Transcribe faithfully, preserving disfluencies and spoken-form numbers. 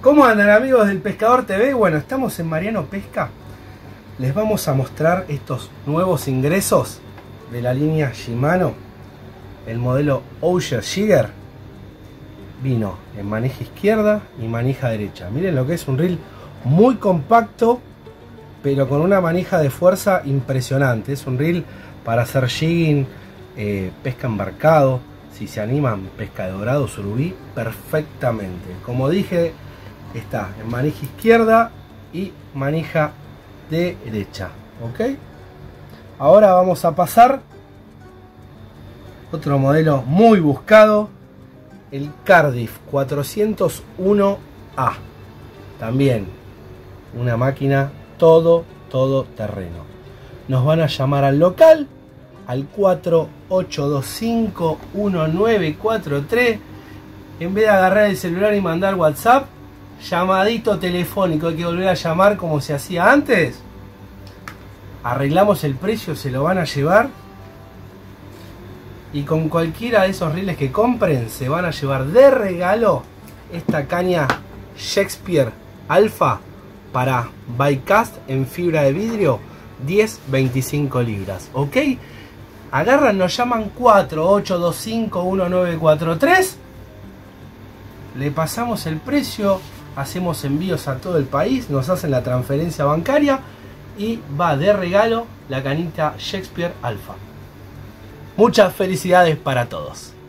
¿Cómo andan, amigos del Pescador T V? Bueno, estamos en Mariano Pesca. Les vamos a mostrar estos nuevos ingresos de la línea Shimano. El modelo Ouya Jigger vino en manija izquierda y manija derecha. Miren lo que es un reel muy compacto, pero con una manija de fuerza impresionante. Es un reel para hacer jigging, eh, pesca embarcado. Si se animan, pesca de dorado, surubí, perfectamente. Como dije, está en manija izquierda y manija derecha. Ok, ahora vamos a pasar otro modelo muy buscado, el Cardiff cuatrocientos uno A. También una máquina todo todo terreno. Nos van a llamar al local al cuatro ocho dos cinco uno nueve cuatro tres. En vez de agarrar el celular y mandar WhatsApp, llamadito telefónico. Hay que volver a llamar como se hacía antes. Arreglamos el precio, se lo van a llevar. Y con cualquiera de esos reels que compren, se van a llevar de regalo esta caña Shakespeare Alpha para bycast en fibra de vidrio, diez veinticinco libras. Ok, agarran, nos llaman cuatro ocho dos cinco uno nueve cuatro tres. Le pasamos el precio, hacemos envíos a todo el país, nos hacen la transferencia bancaria y va de regalo la canita Shakespeare Alpha. Muchas felicidades para todos.